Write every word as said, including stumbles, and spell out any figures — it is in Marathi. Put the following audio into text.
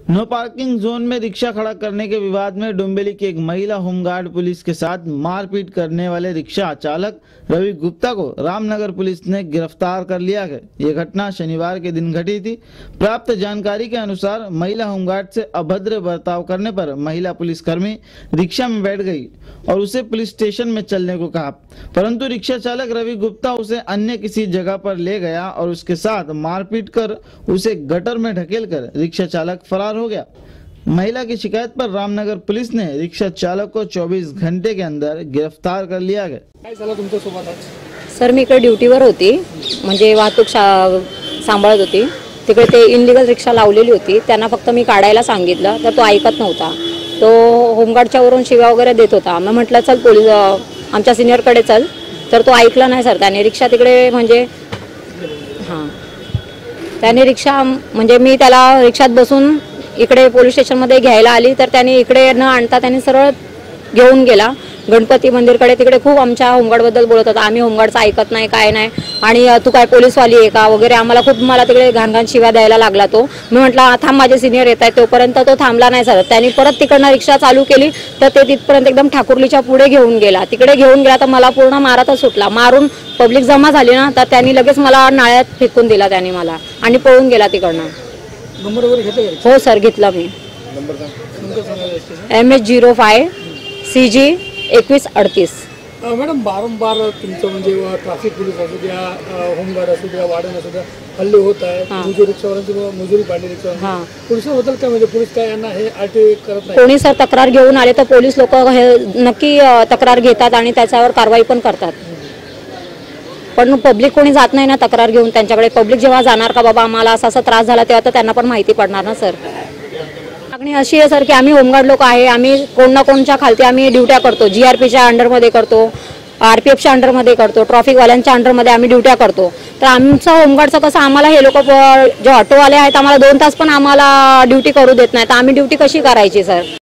नो पार्किंग जोन में रिक्शा खड़ा करने के विवाद में डुम्बेली की एक महिला होमगार्ड पुलिस के साथ मारपीट करने वाले रिक्शा चालक रवि गुप्ता को रामनगर पुलिस ने गिरफ्तार कर लिया है। ये घटना शनिवार के दिन घटी थी। प्राप्त जानकारी के अनुसार महिला होमगार्ड से अभद्र बर्ताव करने पर महिला पुलिसकर्मी रिक्शा में बैठ गई और उसे पुलिस स्टेशन में चलने को कहा, परंतु रिक्शा चालक रवि गुप्ता उसे अन्य किसी जगह पर ले गया और उसके साथ मारपीट कर उसे गटर में ढकेलकर रिक्शा चालक फरार हो गया। महिला की शिकायत पर रामनगर पुलिस ने रिक्शा चालक को चौबीस घंटे के अंदर गिरफ्तार कर लिया गया। काय झालं तुमच्या सोबत आज? सर मी इकडे ड्युटीवर होती, म्हणजे वाहतूक सांभाळत होती। तिकडे ते इनलिगल रिक्षा लावलेली होती, त्यांना फक्त मी काढायला सांगितलं तर तो ऐकत नव्हता। तो होमगार्डच्या वरून शिव्या वगैरे देत होता। मी म्हटलं चल पोलीस आमच्या सिनियर कडे चल, तर तो ऐकला नाही सर। त्याने रिक्षा तिकडे म्हणजे हां त्याने रिक्षा म्हणजे मी त्याला रिक्षात बसून इकडे पोलीस स्टेशन मध्ये घ्यायला आली तर त्याने इकडे न आणता त्याने सरळ घेऊन गेला गणपती मंदिरकडे। तिकडे खूप आमच्या होमगार्ड बद्दल बोलत होता, आम्ही होमगार्डचं ऐकत नाही काय नाही आणि तू काय पोलीसवाली आहे का वगैरे आम्हाला खूप मला तिकडे घाणघाण शिव्या द्यायला लागला तो। मी म्हटलं थांब माझे सिनियर येत आहेत, तोपर्यंत तो थांबला नाही सर। त्याने परत तिकडनं रिक्षा चालू केली तर ते तिथपर्यंत एकदम ठाकुर्लीच्या पुढे घेऊन गेला। तिकडे घेऊन गेला तर मला पूर्ण मारतच सुटला। मारून पब्लिक जमा झाली ना तर त्यांनी लगेच मला नाळ्यात फेकून दिला त्याने मला आणि पळून गेला तिकडनं। नंबर वगैरे घेतला? हो सर घेतला मी। नंबर सांगा। M H zero five C G एकवीस अडतीस। मॅडम वारंवार तुमचं म्हणजे ट्रॅफिक पोलीस असू द्या, होमगार्ड असू द्या, वार्डन असू द्या, हल्ले होत आहे। मजुरी रिक्षावाल्यांची मजुरी पाडली रिक्षा पोलिसांबद्दल काय म्हणजे पोलीस काय यांना हे आरटी करत नाही? कोणी सर तक्रार घेऊन आले तर पोलीस लोक हे नक्की तक्रार घेतात आणि त्याच्यावर कारवाई पण करतात, पण पब्लिक कोणी जात नाही ना तक्रार घेऊन त्यांच्याकडे। पब्लिक जेव्हा जाणार का बाबा आम्हाला असा असा त्रास झाला तेव्हा तर त्यांना पण माहिती पडणार ना सर। मागणी अशी आहे सर की आम्ही होमगार्ड लोक आहे, आम्ही कोण ना कोणच्या खालती आम्ही ड्युट्या करतो। जीआरपीच्या अंडरमध्ये करतो, आरपीएफच्या अंडरमध्ये करतो, ट्रॅफिकवाल्यांच्या अंडरमध्ये आम्ही ड्युट्या करतो। तर आमचं होमगार्डचं कसं आम्हाला हे लोक जे ऑटोवाले आहेत आम्हाला दोन तास पण आम्हाला ड्युटी करू देत नाही, तर आम्ही ड्युटी कशी करायची सर?